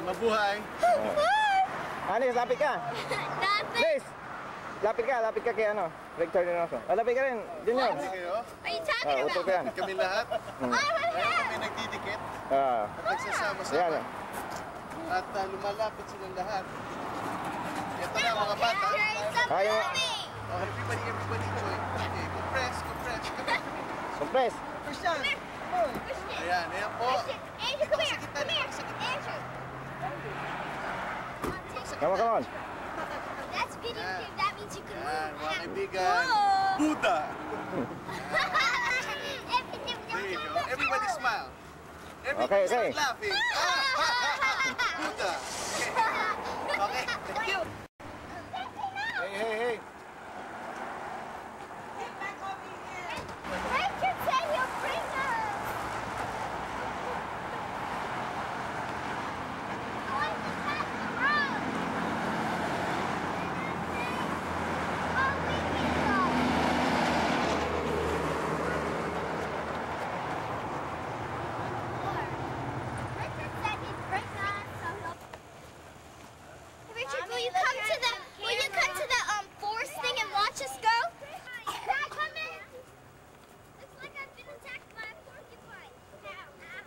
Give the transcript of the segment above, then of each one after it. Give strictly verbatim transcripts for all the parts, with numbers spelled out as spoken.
mabuhay. Anis, lapit ka. Please. Lapit ka, lapit ka kay ano. Rector Reynoso. Ah, lapit ka rin. Junior. Hindi kayo? Are you talking about? Utol ka yan. Kami lahat. Oh, right Kaya here. kami nagdidikit. Ah. At nagsasama-sama. At uh, lumalapit silang lahat. Ito na mga bata. Ayaw. Oh, everybody, everybody join. Okay, compress, compress. Compress. Christian. Ayan, ayan po. Andrew, come here. Come here. Andrew. Come on, come on. That's video game. That means you can move. Ayan, mga kaibigan. Buddha. There you go. Everybody smile. Everybody Okay, okay. start laughing. Buddha. Okay, thank you. Hey, hey, hey. Richard said he'll bring us. Going to pass the road. Oh, we can go. Richard said he'd bring us. Richard, will you come to the will you come to the um forest thing and watch us go? Dad, come in. Looks like I've been attacked by a porcupine. Ow, ow.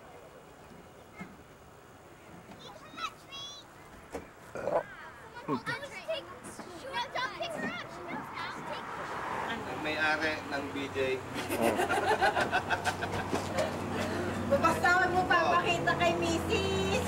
Eat from that tree. Someone hold that tree. No, don't pick her up. She knows how to take her. May-ari ng B J. Basta mo papakita kay Missus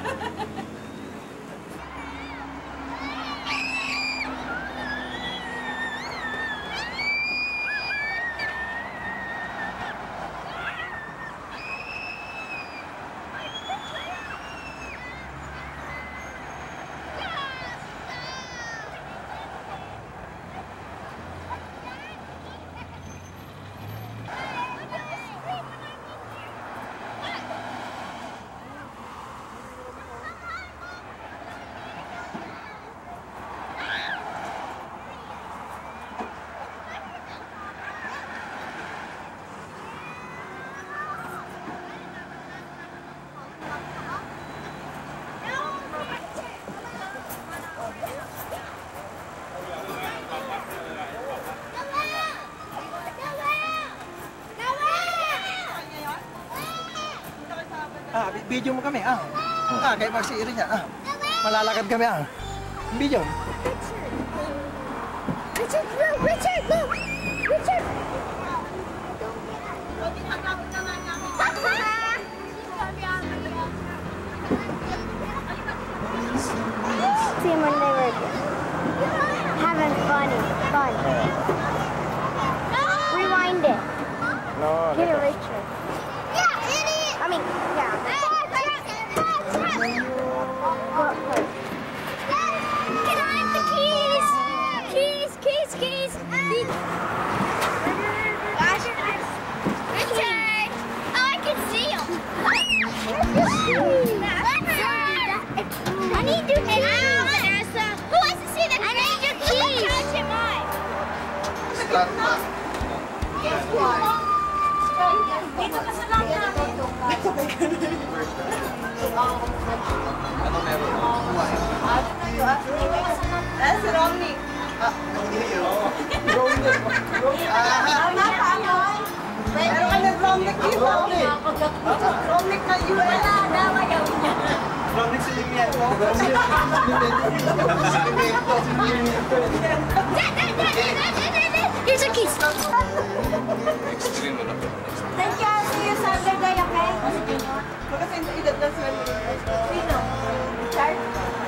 Ah, video mo kami, ah. Ah, kayak magsiri niya, ah. Malalakad kami, ah. Video. Richard, look, Richard, look, Richard. See them when they were having fun. Fun. Rewind it. No. Get it, Richard. Yeah, idiot. I mean, yeah. Can I have the keys? Keys, keys, keys. Richard! Oh, I can see him. I need your keys. Vanessa. Who wants to see the keys? I need your keys. Count your mind. Start na. Guess what? Dito ka sa lang na. Ano meron? Ah, si Romney. Ah, hindi yun. Tama, tama. Meron ka ng Romney dito. Romney na U S. Wala, dawa yaw niya. Romney Silimento. Here's your keys. Extreme na. Thank you. I'll see you Saturday, okay? Kasi edad na sila. Sino? Richard?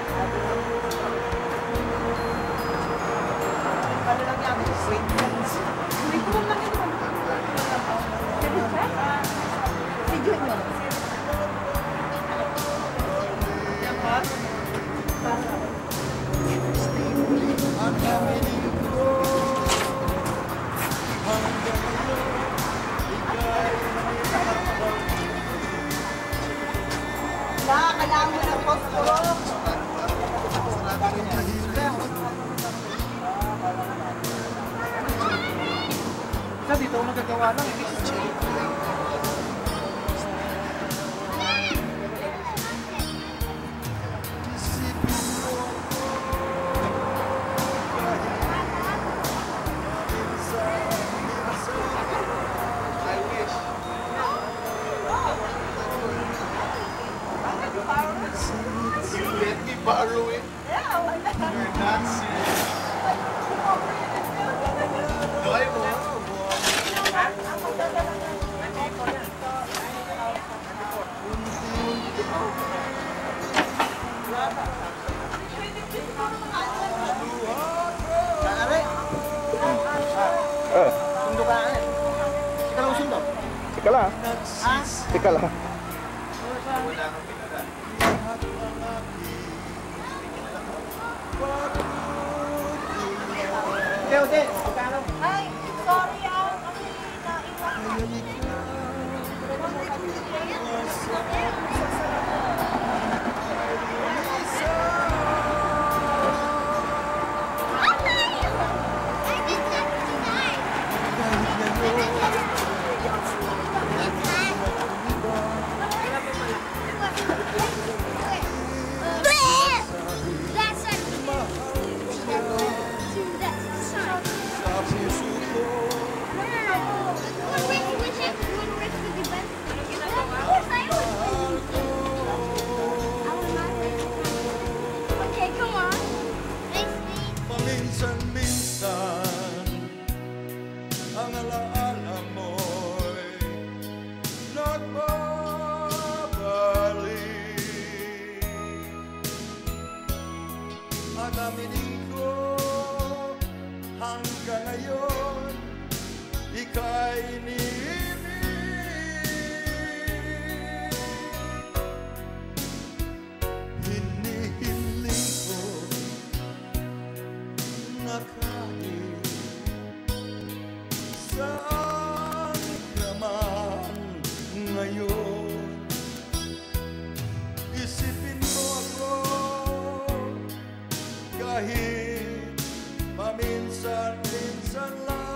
Paano lang yan? Wait. Hindi ko lang yun. Si Richard? Si Junior? Yan ba? Kailangan mo ng posporo. Sa dito ako nagagawa lang. Tika lang. Ah? Tika lang. Ikaw din. Ay, sorry ah. Kasi naiwan ko. Okay, come on. Nice Paminsan-minsan ang alaala mo'y nagbabalik. At aminin ko hanggang ngayon ika'y iniibig. Hinihiling ko na kahit saan ka man ngayon, isipin mo ako kahit paminsan-minsan lang.